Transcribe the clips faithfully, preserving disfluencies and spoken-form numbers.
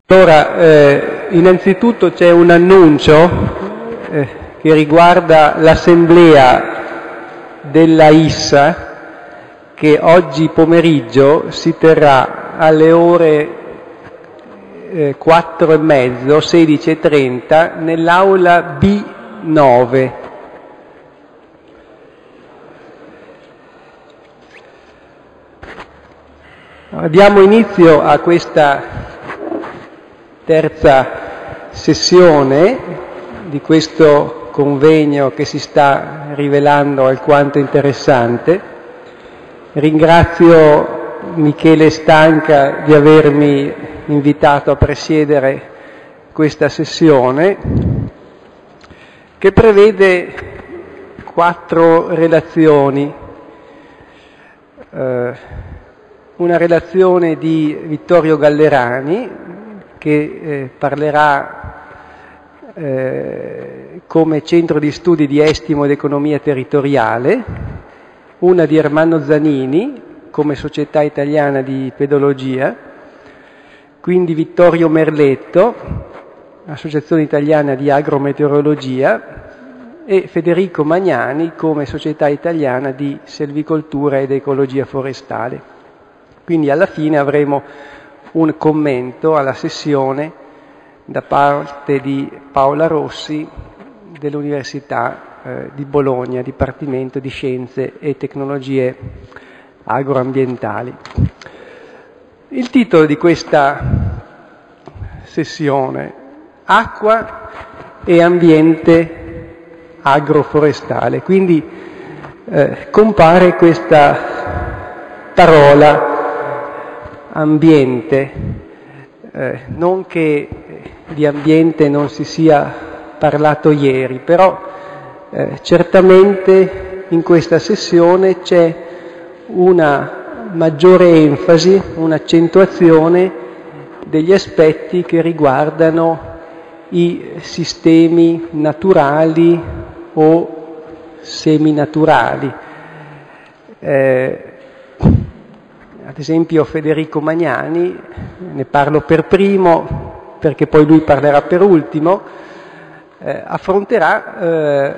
Allora, eh, innanzitutto c'è un annuncio eh, che riguarda l'assemblea della I S S A che oggi pomeriggio si terrà alle ore eh, quattro e mezzo, sedici e trenta, nell'aula B nove. Diamo inizio a questa terza sessione di questo convegno che si sta rivelando alquanto interessante. Ringrazio Michele Stanca di avermi invitato a presiedere questa sessione che prevede quattro relazioni. Eh, una relazione di Vittorio Gallerani, che eh, parlerà eh, come centro di studi di estimo ed economia territoriale, una di Ermanno Zanini come società italiana di pedologia, quindi Vittorio Merletto, associazione italiana di agrometeorologia, e Federico Magnani come società italiana di selvicoltura ed ecologia forestale. Quindi alla fine avremo un commento alla sessione da parte di Paola Rossi dell'Università eh, di Bologna, Dipartimento di Scienze e Tecnologie Agroambientali. Il titolo di questa sessione: Acqua e ambiente agroforestale. Quindi eh, compare questa parola ambiente, eh, non che di ambiente non si sia parlato ieri, però eh, certamente in questa sessione c'è una maggiore enfasi, un'accentuazione degli aspetti che riguardano i sistemi naturali o seminaturali. Eh, Ad esempio Federico Magnani, ne parlo per primo perché poi lui parlerà per ultimo, eh, affronterà eh,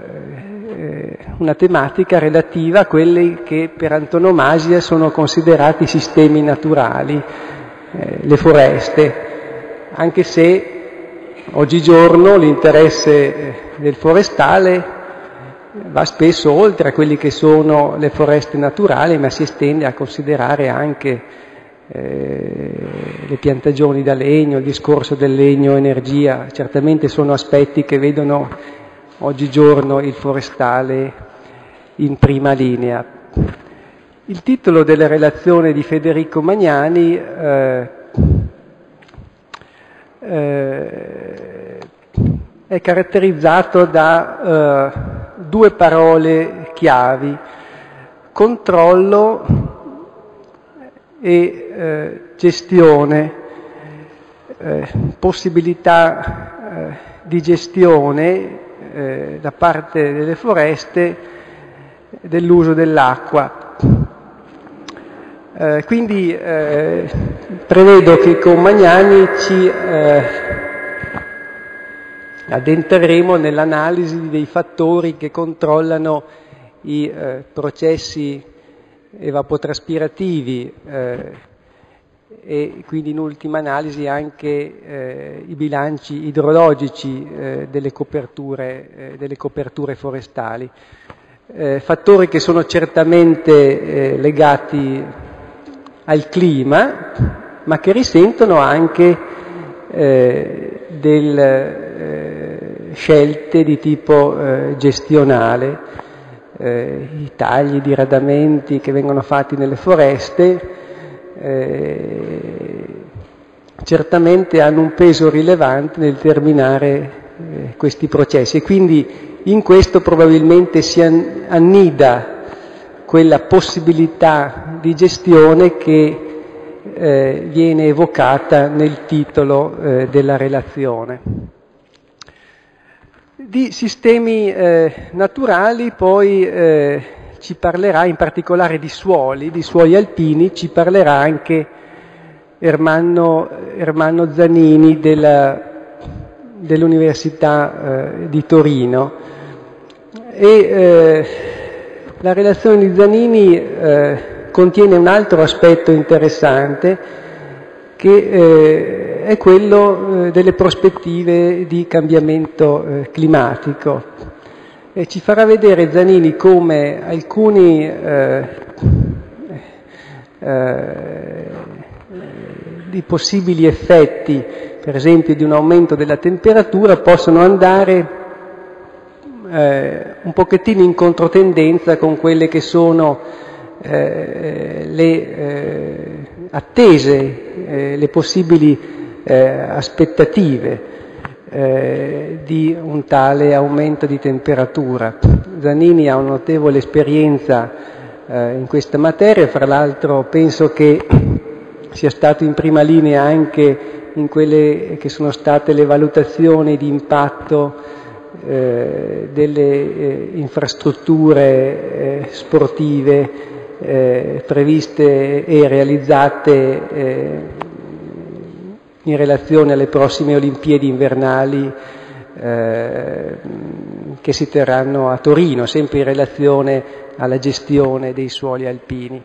una tematica relativa a quelli che per antonomasia sono considerati sistemi naturali, eh, le foreste, anche se oggigiorno l'interesse del forestale va spesso oltre a quelli che sono le foreste naturali, ma si estende a considerare anche eh, le piantagioni da legno, il discorso del legno energia. Certamente sono aspetti che vedono oggigiorno il forestale in prima linea. Il titolo della relazione di Federico Magnani eh, eh, è caratterizzato da eh, due parole chiavi: controllo e eh, gestione, eh, possibilità eh, di gestione eh, da parte delle foreste dell'uso dell'acqua. Eh, quindi eh, prevedo che con Magnani ci eh, addentreremo nell'analisi dei fattori che controllano i eh, processi evapotraspirativi eh, e quindi in ultima analisi anche eh, i bilanci idrologici eh, delle coperture, eh, delle coperture forestali. Eh, fattori che sono certamente eh, legati al clima, ma che risentono anche eh, del eh, scelte di tipo eh, gestionale, eh, i tagli, i diradamenti che vengono fatti nelle foreste eh, certamente hanno un peso rilevante nel determinare eh, questi processi, e quindi in questo probabilmente si annida quella possibilità di gestione che eh, viene evocata nel titolo eh, della relazione. Di sistemi eh, naturali poi eh, ci parlerà in particolare di suoli, di suoli alpini, ci parlerà anche Ermanno, Ermanno Zanini della, dell'Università eh, di Torino. E eh, la relazione di Zanini eh, contiene un altro aspetto interessante, che eh, è quello eh, delle prospettive di cambiamento eh, climatico. E ci farà vedere Zanini come alcuni eh, eh, di possibili effetti, per esempio di un aumento della temperatura, possono andare eh, un pochettino in controtendenza con quelle che sono eh, le eh, attese, eh, le possibili eh, aspettative eh, di un tale aumento di temperatura. Zanini ha una notevole esperienza eh, in questa materia, fra l'altro penso che sia stato in prima linea anche in quelle che sono state le valutazioni di impatto eh, delle eh, infrastrutture eh, sportive eh, previste e realizzate eh, in relazione alle prossime Olimpiadi invernali eh, che si terranno a Torino, sempre in relazione alla gestione dei suoli alpini.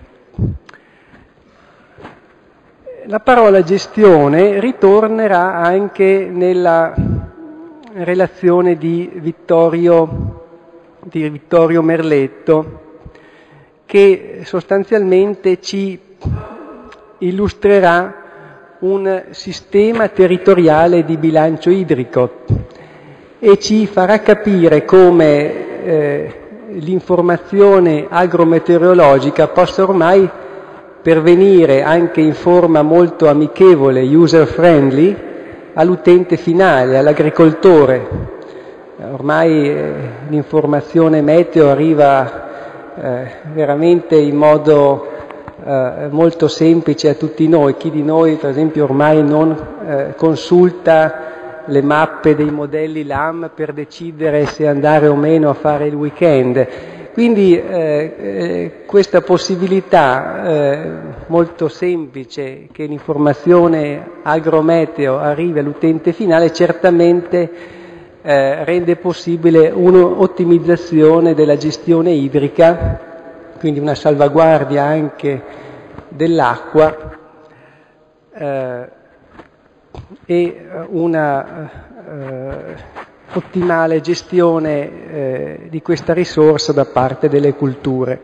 La parola gestione ritornerà anche nella relazione di Vittorio, di Vittorio Merletto, che sostanzialmente ci illustrerà un sistema territoriale di bilancio idrico e ci farà capire come eh, l'informazione agrometeorologica possa ormai pervenire anche in forma molto amichevole, user friendly, all'utente finale, all'agricoltore. Ormai eh, l'informazione meteo arriva eh, veramente in modo eh, molto semplice a tutti noi. Chi di noi, per esempio, ormai non eh, consulta le mappe dei modelli L A M per decidere se andare o meno a fare il weekend. Quindi eh, eh, questa possibilità eh, molto semplice che l'informazione agrometeo arrivi all'utente finale certamente eh, rende possibile un'ottimizzazione della gestione idrica, quindi una salvaguardia anche dell'acqua eh, e una eh, ottimale gestione eh, di questa risorsa da parte delle culture.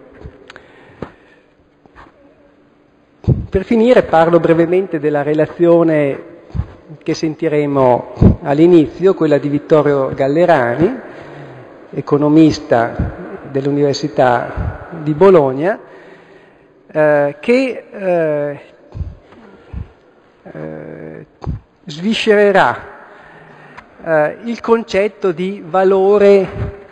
Per finire parlo brevemente della relazione che sentiremo all'inizio, quella di Vittorio Gallerani, economista dell'Università di Bologna, eh, che eh, eh, sviscererà Uh, il concetto di valore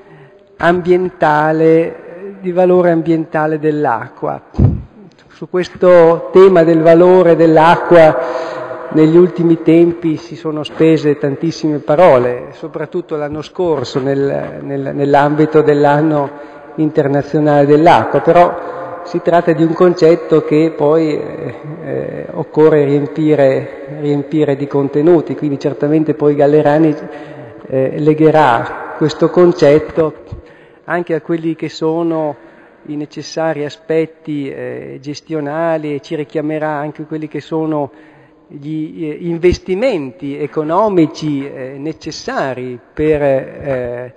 ambientale, di valore ambientale dell'acqua. Su questo tema del valore dell'acqua negli ultimi tempi si sono spese tantissime parole, soprattutto l'anno scorso nel, nel, nell'ambito dell'anno internazionale dell'acqua, però si tratta di un concetto che poi eh, eh, occorre riempire, riempire di contenuti, quindi certamente poi Gallerani eh, legherà questo concetto anche a quelli che sono i necessari aspetti eh, gestionali e ci richiamerà anche quelli che sono gli eh, investimenti economici eh, necessari per eh,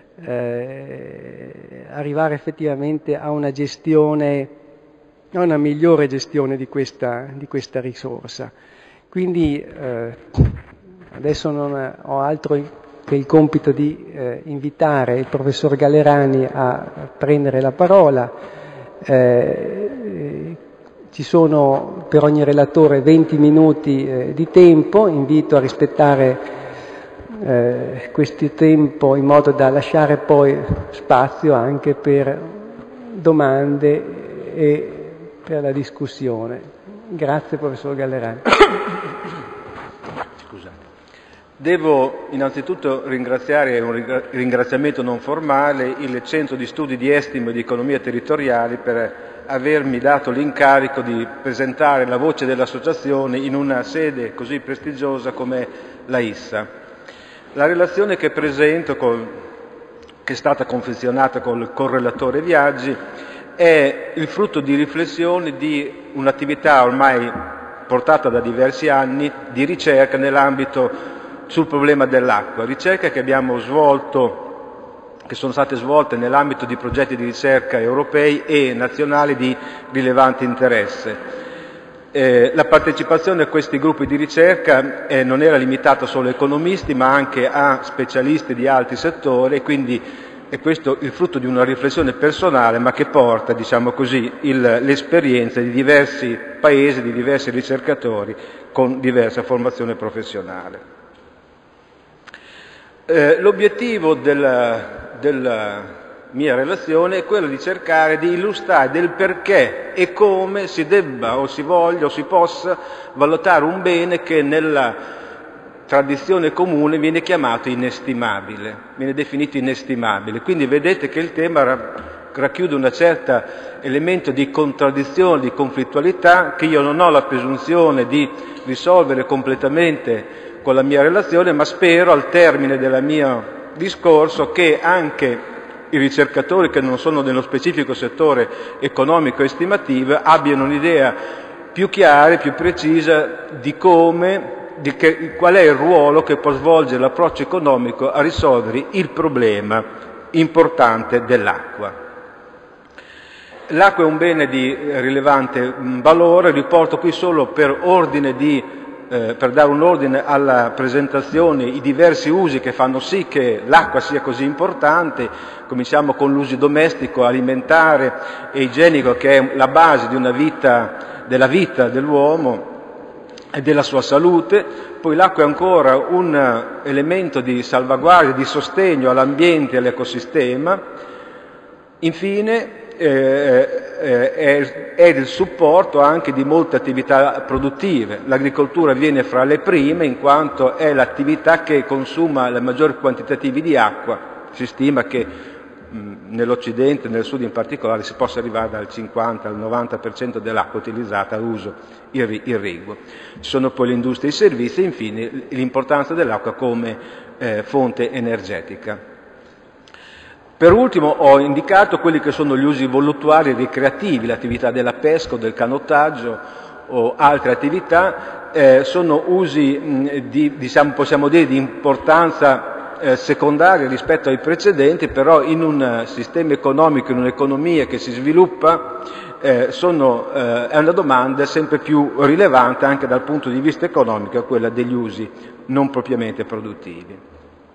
Eh, arrivare effettivamente a una gestione, a una migliore gestione di questa, di questa risorsa. Quindi eh, adesso non ho altro che il compito di eh, invitare il professor Gallerani a prendere la parola. Eh, ci sono per ogni relatore venti minuti eh, di tempo, invito a rispettare Eh, questo tempo in modo da lasciare poi spazio anche per domande e per la discussione. Grazie professor Gallerani. Scusate. Devo innanzitutto ringraziare, un ringraziamento non formale, il Centro di Studi di Estimo e di Economia Territoriali per avermi dato l'incarico di presentare la voce dell'associazione in una sede così prestigiosa come la I S S A. La relazione che presento, con, che è stata confezionata col correlatore Viaggi, è il frutto di riflessioni di un'attività ormai portata da diversi anni di ricerca nell'ambito sul problema dell'acqua, ricerca che abbiamo svolto, che sono state svolte nell'ambito di progetti di ricerca europei e nazionali di rilevante interesse. Eh, la partecipazione a questi gruppi di ricerca eh, non era limitata solo a economisti, ma anche a specialisti di altri settori, e quindi è questo il frutto di una riflessione personale, ma che porta, diciamo così, l'esperienza di diversi paesi, di diversi ricercatori con diversa formazione professionale. Eh, l'obiettivo della, della mia relazione è quello di cercare di illustrare del perché e come si debba o si voglia o si possa valutare un bene che nella tradizione comune viene chiamato inestimabile, viene definito inestimabile. Quindi vedete che il tema racchiude un certo elemento di contraddizione, di conflittualità, che io non ho la presunzione di risolvere completamente con la mia relazione, ma spero al termine del mio discorso che anche i ricercatori che non sono nello specifico settore economico e estimativo abbiano un'idea più chiara e più precisa di come, di che, qual è il ruolo che può svolgere l'approccio economico a risolvere il problema importante dell'acqua. L'acqua è un bene di rilevante valore, riporto qui solo per ordine di Eh, per dare un ordine alla presentazione i diversi usi che fanno sì che l'acqua sia così importante. Cominciamo con l'uso domestico, alimentare e igienico, che è la base di una vita, della vita dell'uomo e della sua salute. Poi l'acqua è ancora un elemento di salvaguardia, di sostegno all'ambiente e all'ecosistema. Infine Eh, eh, è, è il supporto anche di molte attività produttive. L'agricoltura viene fra le prime in quanto è l'attività che consuma le maggiori quantitativi di acqua. Si stima che mh, nell'Occidente, nel Sud in particolare, si possa arrivare dal cinquanta al novanta per cento dell'acqua utilizzata a uso irriguo. Ci sono poi le industrie e i servizi e infine l'importanza dell'acqua come eh, fonte energetica. Per ultimo ho indicato quelli che sono gli usi voluttuari e ricreativi, l'attività della pesca o del canottaggio o altre attività, eh, sono usi mh, di, diciamo, possiamo dire, di importanza eh, secondaria rispetto ai precedenti, però in un sistema economico, in un'economia che si sviluppa, eh, sono, eh, è una domanda sempre più rilevante anche dal punto di vista economico, quella degli usi non propriamente produttivi.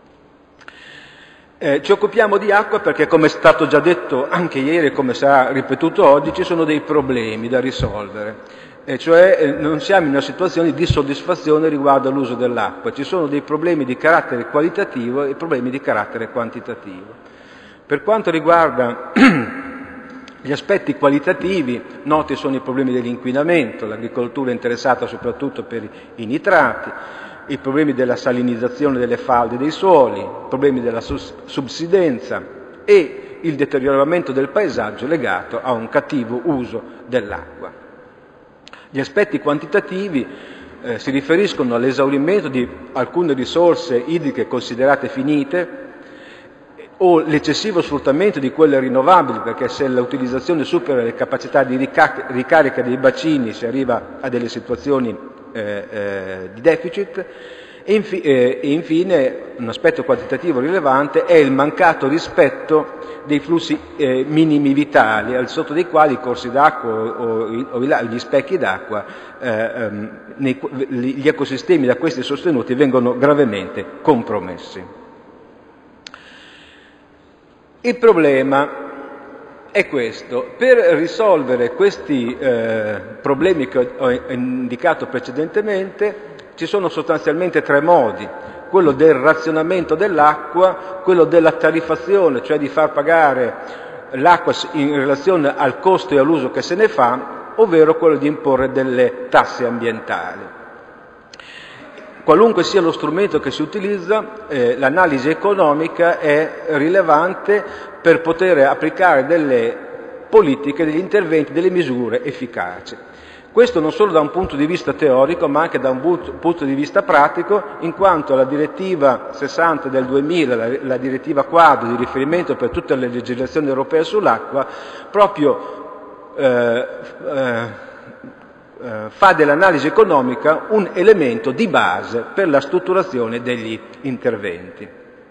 Eh, ci occupiamo di acqua perché, come è stato già detto anche ieri e come sarà ripetuto oggi, ci sono dei problemi da risolvere, e cioè eh, non siamo in una situazione di soddisfazione riguardo all'uso dell'acqua, ci sono dei problemi di carattere qualitativo e problemi di carattere quantitativo. Per quanto riguarda gli aspetti qualitativi, noti sono i problemi dell'inquinamento, l'agricoltura è interessata soprattutto per i nitrati, i problemi della salinizzazione delle falde dei suoli, i problemi della subsidenza e il deterioramento del paesaggio legato a un cattivo uso dell'acqua. Gli aspetti quantitativi eh, si riferiscono all'esaurimento di alcune risorse idriche considerate finite o l'eccessivo sfruttamento di quelle rinnovabili, perché se l'utilizzazione supera le capacità di ricarica dei bacini si arriva a delle situazioni Eh, eh, di deficit. E, infi- eh, e infine un aspetto quantitativo rilevante è il mancato rispetto dei flussi eh, minimi vitali, al sotto dei quali i corsi d'acqua o, o, o gli specchi d'acqua, eh, ehm, nei, gli ecosistemi da questi sostenuti vengono gravemente compromessi. Il problema è questo. Per risolvere questi eh, problemi che ho indicato precedentemente ci sono sostanzialmente tre modi: quello del razionamento dell'acqua, quello della tariffazione, cioè di far pagare l'acqua in relazione al costo e all'uso che se ne fa, ovvero quello di imporre delle tasse ambientali. Qualunque sia lo strumento che si utilizza, eh, l'analisi economica è rilevante per poter applicare delle politiche, degli interventi, delle misure efficaci. Questo non solo da un punto di vista teorico, ma anche da un punto di vista pratico, in quanto la direttiva sessanta del duemila, la, la direttiva quadro di riferimento per tutte le legislazioni europee sull'acqua, proprio eh, eh, fa dell'analisi economica un elemento di base per la strutturazione degli interventi.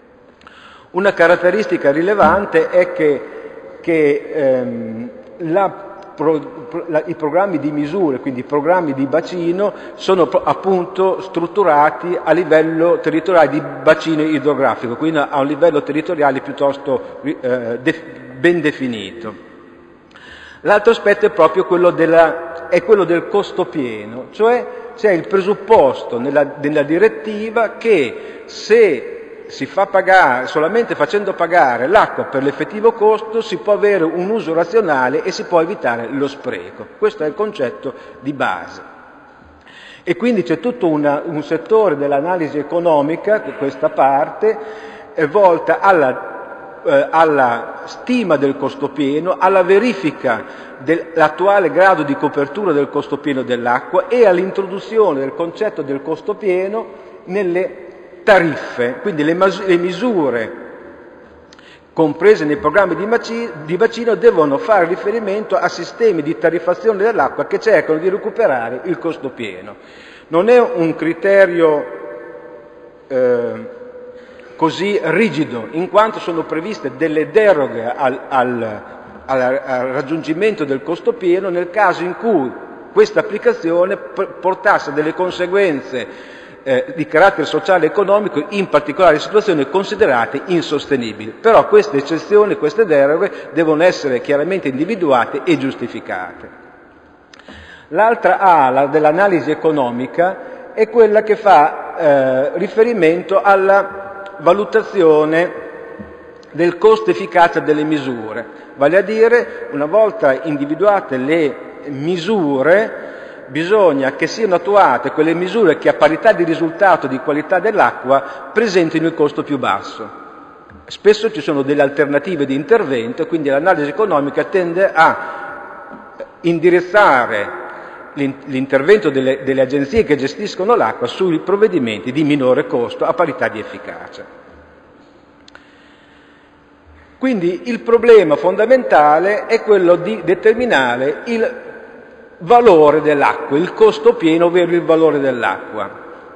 Una caratteristica rilevante è che, che ehm, la, pro, la, i programmi di misure, quindi i programmi di bacino, sono appunto strutturati a livello territoriale di bacino idrografico, quindi a un livello territoriale piuttosto eh, de, ben definito. L'altro aspetto è proprio quello, della, è quello del costo pieno, cioè c'è il presupposto nella, nella direttiva che se si fa pagare, solamente facendo pagare l'acqua per l'effettivo costo, si può avere un uso razionale e si può evitare lo spreco. Questo è il concetto di base. E quindi c'è tutto una, un settore dell'analisi economica, questa parte, è volta alla alla stima del costo pieno, alla verifica dell'attuale grado di copertura del costo pieno dell'acqua e all'introduzione del concetto del costo pieno nelle tariffe, quindi le, le misure comprese nei programmi di, macino, di bacino devono fare riferimento a sistemi di tariffazione dell'acqua che cercano di recuperare il costo pieno. Non è un criterio eh, così rigido, in quanto sono previste delle deroghe al, al, al, al raggiungimento del costo pieno nel caso in cui questa applicazione portasse delle conseguenze eh, di carattere sociale e economico, in particolari situazioni considerate insostenibili. Però queste eccezioni, queste deroghe devono essere chiaramente individuate e giustificate. L'altra ala dell'analisi economica è quella che fa eh, riferimento alla valutazione del costo efficacia delle misure, vale a dire, una volta individuate le misure, bisogna che siano attuate quelle misure che a parità di risultato di qualità dell'acqua presentino il costo più basso. Spesso ci sono delle alternative di intervento, quindi l'analisi economica tende a indirizzare l'intervento delle, delle agenzie che gestiscono l'acqua sui provvedimenti di minore costo a parità di efficacia. Quindi il problema fondamentale è quello di determinare il valore dell'acqua, il costo pieno, ovvero il valore dell'acqua.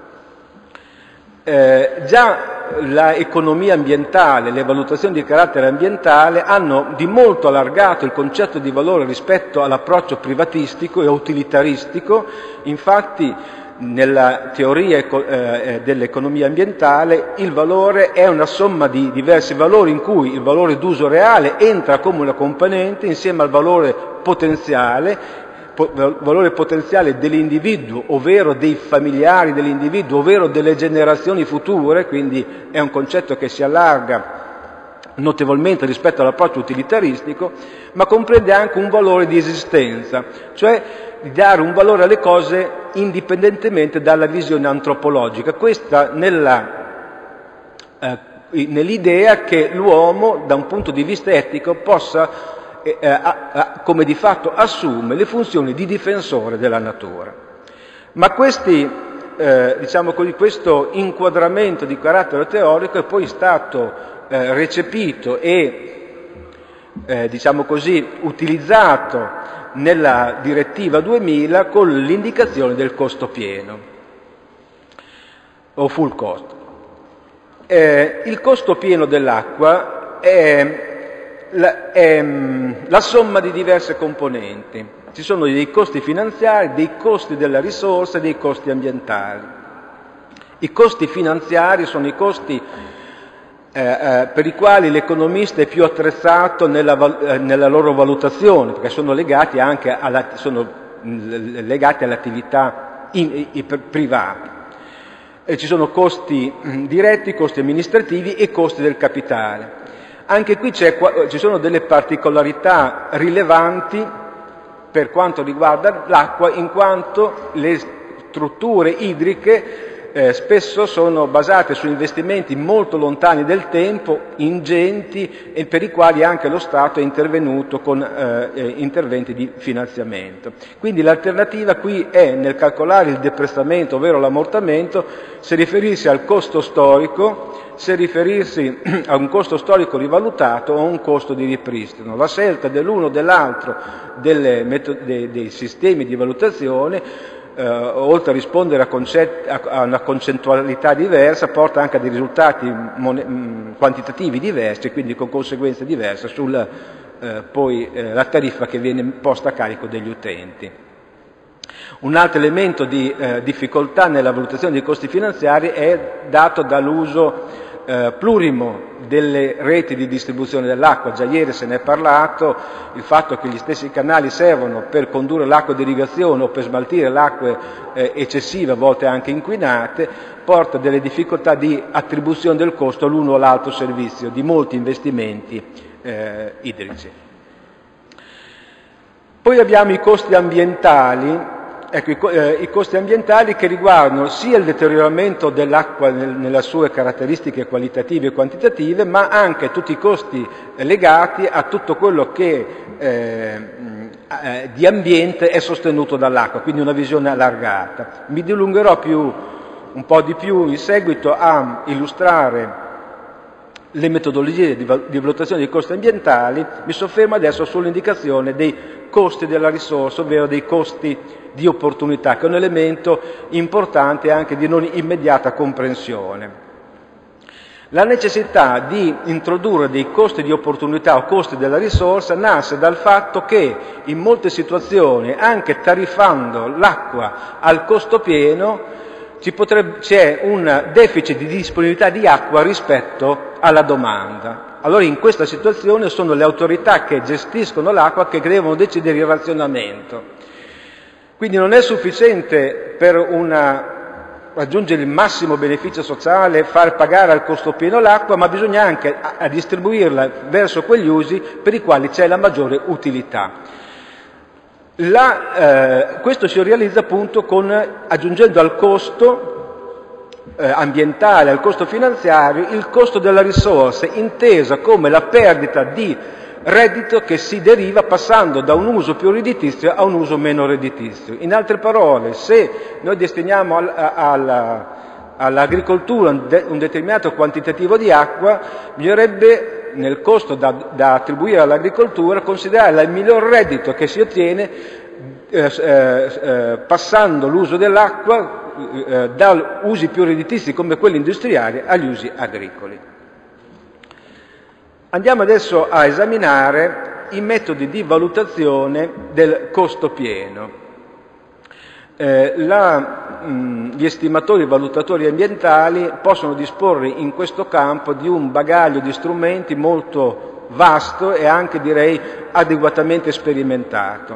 Eh, già l'economia ambientale, le valutazioni di carattere ambientale hanno di molto allargato il concetto di valore rispetto all'approccio privatistico e utilitaristico. Infatti nella teoria eh, dell'economia ambientale il valore è una somma di diversi valori in cui il valore d'uso reale entra come una componente insieme al valore potenziale, valore potenziale dell'individuo, ovvero dei familiari dell'individuo, ovvero delle generazioni future, quindi è un concetto che si allarga notevolmente rispetto all'approccio utilitaristico, ma comprende anche un valore di esistenza, cioè di dare un valore alle cose indipendentemente dalla visione antropologica. Questa nella, eh, nell'idea che l'uomo, da un punto di vista etico, possa Eh, eh, eh, come di fatto assume le funzioni di difensore della natura. Ma questi, eh, diciamo così, questo inquadramento di carattere teorico è poi stato eh, recepito e eh, diciamo così, utilizzato nella direttiva duemila con l'indicazione del costo pieno o full cost. Eh, il costo pieno dell'acqua è La, è la somma di diverse componenti. Ci sono dei costi finanziari, dei costi della risorsa e dei costi ambientali. I costi finanziari sono i costi eh, eh, per i quali l'economista è più attrezzato nella, eh, nella loro valutazione, perché sono legati anche alla, sono legati all'attività in, in, privata. E ci sono costi mh, diretti, costi amministrativi e costi del capitale. Anche qui c'è, ci sono delle particolarità rilevanti per quanto riguarda l'acqua, in quanto le strutture idriche eh, spesso sono basate su investimenti molto lontani del tempo, ingenti, e per i quali anche lo Stato è intervenuto con eh, interventi di finanziamento. Quindi l'alternativa qui è, nel calcolare il deprestamento, ovvero l'ammortamento, se riferirsi al costo storico, se riferirsi a un costo storico rivalutato o a un costo di ripristino. La scelta dell'uno o dell'altro delle dei, dei sistemi di valutazione, eh, oltre a rispondere a, concet- a, a una concettualità diversa, porta anche a dei risultati mon- quantitativi diversi, quindi con conseguenze diverse sulla eh, poi eh, la tariffa che viene posta a carico degli utenti. Un altro elemento di eh, difficoltà nella valutazione dei costi finanziari è dato dall'uso eh, plurimo delle reti di distribuzione dell'acqua. Già ieri se ne è parlato, il fatto che gli stessi canali servono per condurre l'acqua di irrigazione o per smaltire l'acqua eh, eccessive, a volte anche inquinate, porta delle difficoltà di attribuzione del costo all'uno o all'altro servizio di molti investimenti eh, idrici. Poi abbiamo i costi ambientali. Ecco, i, eh, i costi ambientali che riguardano sia il deterioramento dell'acqua nel, nelle sue caratteristiche qualitative e quantitative, ma anche tutti i costi eh, legati a tutto quello che eh, eh, di ambiente è sostenuto dall'acqua, quindi una visione allargata. Mi dilungherò più, un po' di più in seguito a illustrare le metodologie di, val- di valutazione dei costi ambientali. Mi soffermo adesso sull'indicazione dei costi della risorsa, ovvero dei costi di opportunità, che è un elemento importante anche di non immediata comprensione. La necessità di introdurre dei costi di opportunità o costi della risorsa nasce dal fatto che in molte situazioni, anche tariffando l'acqua al costo pieno, ci potrebbe, c'è un deficit di disponibilità di acqua rispetto alla domanda. Allora in questa situazione sono le autorità che gestiscono l'acqua che devono decidere il razionamento. Quindi non è sufficiente per una, raggiungere il massimo beneficio sociale far pagare al costo pieno l'acqua, ma bisogna anche a, a distribuirla verso quegli usi per i quali c'è la maggiore utilità. La, eh, questo si realizza appunto con, aggiungendo al costo eh, ambientale, al costo finanziario, il costo della risorsa, intesa come la perdita di reddito che si deriva passando da un uso più redditizio a un uso meno redditizio. In altre parole, se noi destiniamo al, al, all'agricoltura un, de, un determinato quantitativo di acqua, bisognerebbe nel costo da, da attribuire all'agricoltura considerare il miglior reddito che si ottiene eh, eh, passando l'uso dell'acqua eh, da usi più redditizi come quelli industriali agli usi agricoli. Andiamo adesso a esaminare i metodi di valutazione del costo pieno. Eh, la, mh, gli estimatori e valutatori ambientali possono disporre in questo campo di un bagaglio di strumenti molto vasto e anche, direi, adeguatamente sperimentato.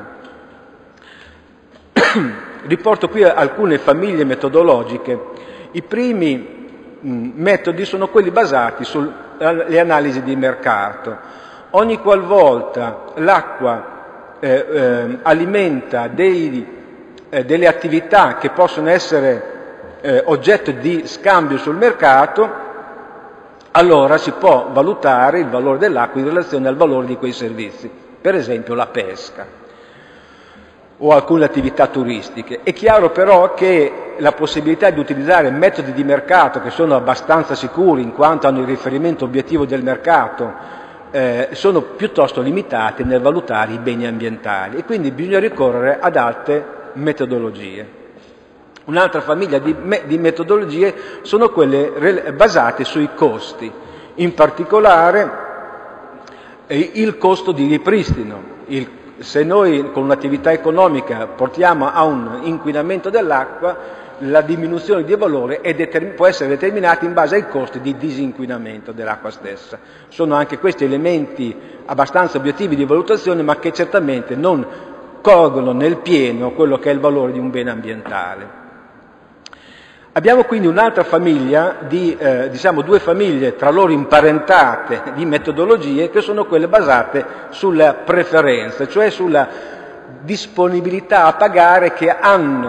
Riporto qui alcune famiglie metodologiche. I primi mh, metodi sono quelli basati sul le analisi di mercato. Ogni qualvolta l'acqua eh, eh, alimenta dei, eh, delle attività che possono essere eh, oggetto di scambio sul mercato, allora si può valutare il valore dell'acqua in relazione al valore di quei servizi, per esempio la pesca o alcune attività turistiche. È chiaro però che la possibilità di utilizzare metodi di mercato che sono abbastanza sicuri in quanto hanno il riferimento obiettivo del mercato eh, sono piuttosto limitate nel valutare i beni ambientali e quindi bisogna ricorrere ad altre metodologie. Un'altra famiglia di, me- di metodologie sono quelle re- basate sui costi, in particolare eh, il costo di ripristino. Il Se noi con un'attività economica portiamo a un inquinamento dell'acqua, la diminuzione di valore è determin- può essere determinata in base ai costi di disinquinamento dell'acqua stessa. Sono anche questi elementi abbastanza obiettivi di valutazione, ma che certamente non colgono nel pieno quello che è il valore di un bene ambientale. Abbiamo quindi un'altra famiglia, di, eh, diciamo due famiglie tra loro imparentate di metodologie che sono quelle basate sulla preferenza, cioè sulla disponibilità a pagare che hanno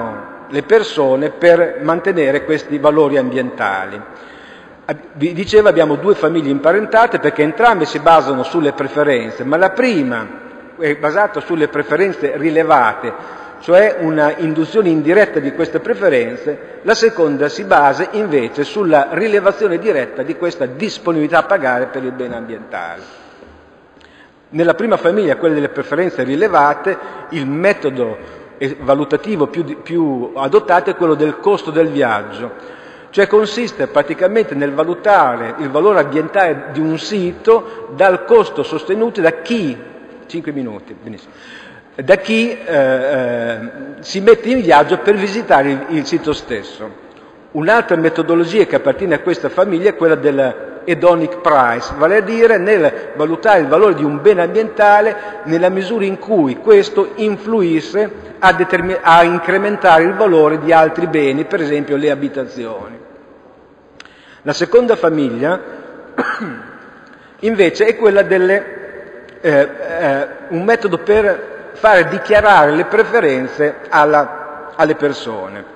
le persone per mantenere questi valori ambientali. Vi dicevo, abbiamo due famiglie imparentate perché entrambe si basano sulle preferenze, ma la prima è basata sulle preferenze rilevate, cioè una induzione indiretta di queste preferenze, la seconda si basa invece sulla rilevazione diretta di questa disponibilità a pagare per il bene ambientale. Nella prima famiglia, quella delle preferenze rilevate, il metodo valutativo più, più adottato è quello del costo del viaggio, cioè consiste praticamente nel valutare il valore ambientale di un sito dal costo sostenuto da chi, cinque minuti, benissimo, da chi eh, eh, si mette in viaggio per visitare il, il sito stesso. Un'altra metodologia che appartiene a questa famiglia è quella del hedonic price, vale a dire nel valutare il valore di un bene ambientale nella misura in cui questo influisce a, determin- a incrementare il valore di altri beni, per esempio le abitazioni. La seconda famiglia invece è quella delle eh, eh, un metodo per fare dichiarare le preferenze alla, alle persone.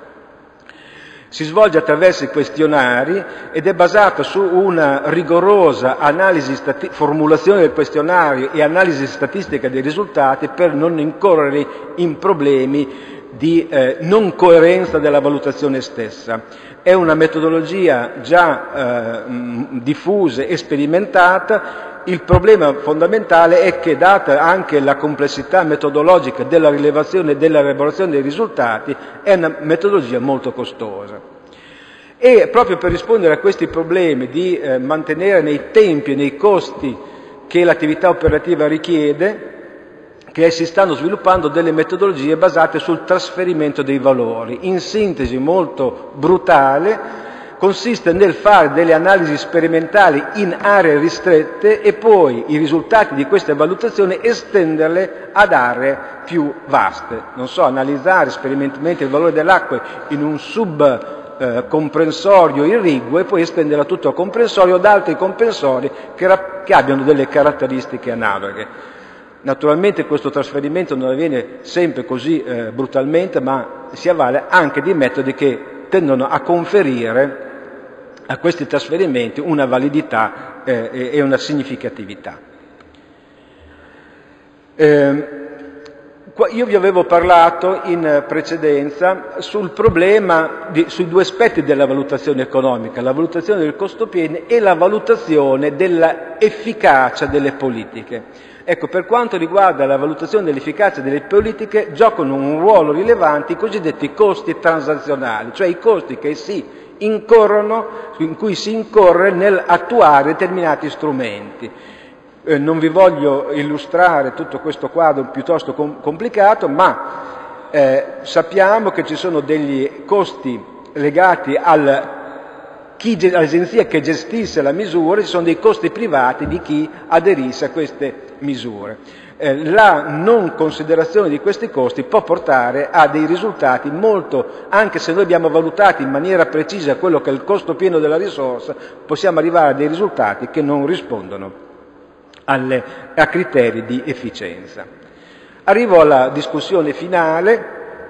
Si svolge attraverso i questionari ed è basata su una rigorosa analisi stati- formulazione del questionario e analisi statistica dei risultati per non incorrere in problemi di eh, non coerenza della valutazione stessa. È una metodologia già eh, diffusa e sperimentata. Il problema fondamentale è che, data anche la complessità metodologica della rilevazione e della elaborazione dei risultati, è una metodologia molto costosa. E proprio per rispondere a questi problemi di eh, mantenere nei tempi e nei costi che l'attività operativa richiede, che si stanno sviluppando delle metodologie basate sul trasferimento dei valori. In sintesi molto brutale, consiste nel fare delle analisi sperimentali in aree ristrette e poi i risultati di queste valutazioni estenderle ad aree più vaste. Non so, analizzare sperimentalmente il valore dell'acqua in un subcomprensorio irriguo e poi estenderla tutto al comprensorio ad altri comprensori che, ra- che abbiano delle caratteristiche analoghe. Naturalmente questo trasferimento non avviene sempre così eh, brutalmente, ma si avvale anche di metodi che tendono a conferire a questi trasferimenti una validità eh, e una significatività. Eh, io vi avevo parlato in precedenza sul problema, di, sui due aspetti della valutazione economica, la valutazione del costo pieno e la valutazione dell'efficacia delle politiche. Ecco, per quanto riguarda la valutazione dell'efficacia delle politiche, giocano un ruolo rilevante i cosiddetti costi transazionali, cioè i costi che si incorrono, in cui si incorre nell'attuare determinati strumenti. Eh, non vi voglio illustrare tutto questo quadro piuttosto com- complicato, ma eh, sappiamo che ci sono degli costi legati al chi, all'agenzia che gestisce la misura, ci sono dei costi privati di chi aderisce a queste misure. Eh, la non considerazione di questi costi può portare a dei risultati molto, anche se noi abbiamo valutato in maniera precisa quello che è il costo pieno della risorsa, possiamo arrivare a dei risultati che non rispondono alle, a criteri di efficienza. Arrivo alla discussione finale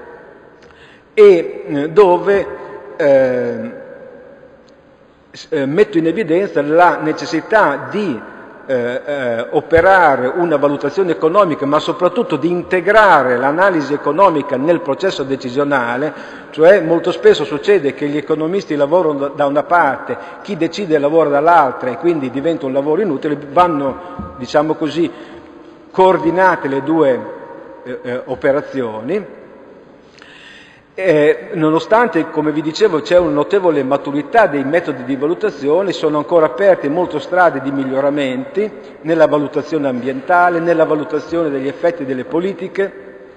e eh, dove eh, eh, metto in evidenza la necessità di Eh, eh, operare una valutazione economica, ma soprattutto di integrare l'analisi economica nel processo decisionale, cioè molto spesso succede che gli economisti lavorano da una parte, chi decide lavora dall'altra e quindi diventa un lavoro inutile, vanno, diciamo così, coordinate le due eh, eh, operazioni. Eh, nonostante, come vi dicevo, c'è una notevole maturità dei metodi di valutazione, sono ancora aperte molte strade di miglioramenti nella valutazione ambientale, nella valutazione degli effetti delle politiche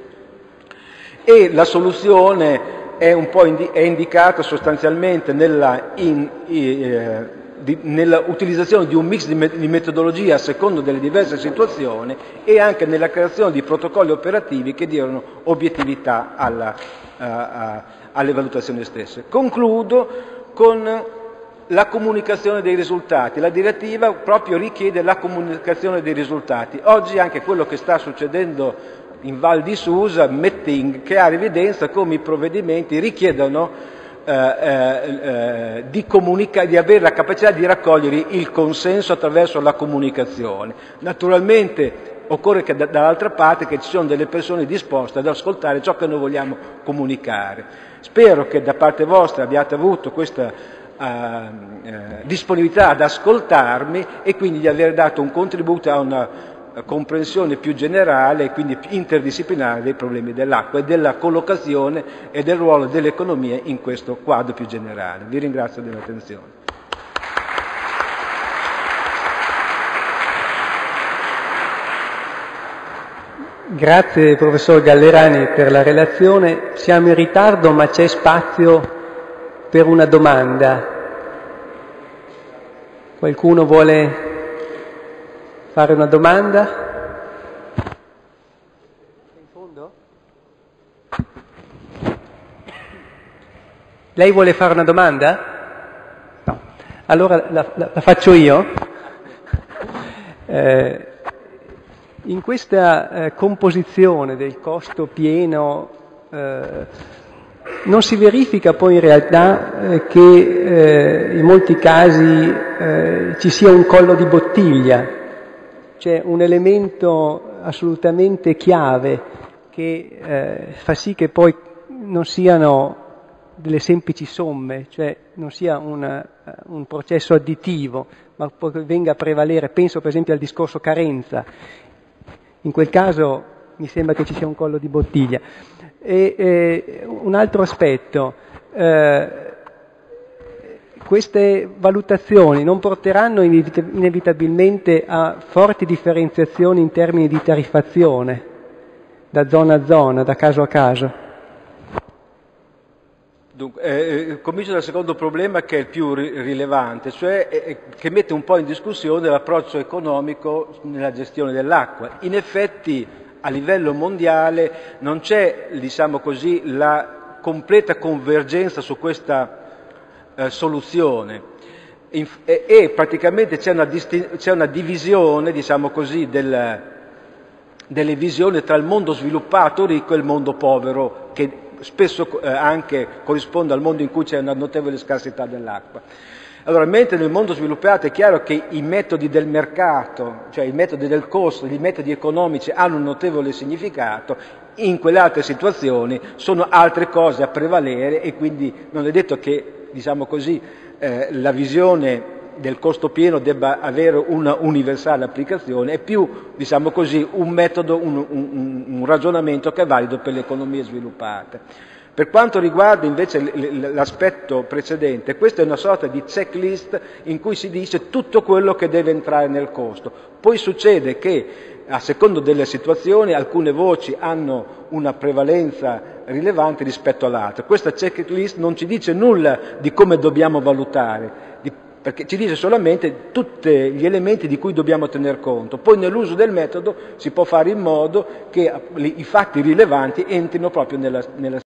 e la soluzione è un po' indi- è indicata sostanzialmente nella, in, eh, di, nella utilizzazione di un mix di, met- di metodologie a secondo delle diverse situazioni e anche nella creazione di protocolli operativi che diano obiettività alla alle valutazioni stesse. Concludo con la comunicazione dei risultati. La direttiva proprio richiede la comunicazione dei risultati. Oggi anche quello che sta succedendo in Val di Susa mette in chiara evidenza come i provvedimenti richiedano eh, eh, di, di avere la capacità di raccogliere il consenso attraverso la comunicazione. Naturalmente occorre che da, dall'altra parte che ci siano delle persone disposte ad ascoltare ciò che noi vogliamo comunicare. Spero che da parte vostra abbiate avuto questa Uh, uh, disponibilità ad ascoltarmi e quindi di aver dato un contributo a una uh, comprensione più generale e quindi più interdisciplinare dei problemi dell'acqua e della collocazione e del ruolo dell'economia in questo quadro più generale. Vi ringrazio dell'attenzione. Grazie professor Gallerani per la relazione. Siamo in ritardo ma c'è spazio per una domanda. Qualcuno vuole fare una domanda? In fondo? Lei vuole fare una domanda? No. Allora la, la, la faccio io. Eh, in questa eh, composizione del costo pieno eh, non si verifica poi in realtà eh, che eh, in molti casi eh, ci sia un collo di bottiglia, c'è un elemento assolutamente chiave che eh, fa sì che poi non siano delle semplici somme, cioè non sia un, un processo additivo, ma poi venga a prevalere, penso per esempio al discorso carenza, in quel caso mi sembra che ci sia un collo di bottiglia. E eh, un altro aspetto, eh, queste valutazioni non porteranno inevitabilmente a forti differenziazioni in termini di tariffazione, da zona a zona, da caso a caso? Dunque, eh, comincio dal secondo problema che è il più ri- rilevante, cioè eh, che mette un po' in discussione l'approccio economico nella gestione dell'acqua. In effetti, a livello mondiale non c'è, diciamo così, la completa convergenza su questa eh, soluzione In, e, e praticamente c'è una, distin- c'è una divisione, diciamo così, del, delle visioni tra il mondo sviluppato ricco e il mondo povero, che spesso eh, anche corrisponde al mondo in cui c'è una notevole scarsità dell'acqua. Allora, mentre nel mondo sviluppato è chiaro che i metodi del mercato, cioè i metodi del costo, i metodi economici hanno un notevole significato, in quelle altre situazioni sono altre cose a prevalere e quindi non è detto che, diciamo così, eh, la visione del costo pieno debba avere una universale applicazione, è più, diciamo così, un metodo, un, un, un ragionamento che è valido per le economie sviluppate. Per quanto riguarda invece l'aspetto precedente, questa è una sorta di checklist in cui si dice tutto quello che deve entrare nel costo. Poi succede che, a secondo delle situazioni, alcune voci hanno una prevalenza rilevante rispetto all'altra. Questa checklist non ci dice nulla di come dobbiamo valutare, di perché ci dice solamente tutti gli elementi di cui dobbiamo tener conto. Poi nell'uso del metodo si può fare in modo che i fatti rilevanti entrino proprio nella, nella,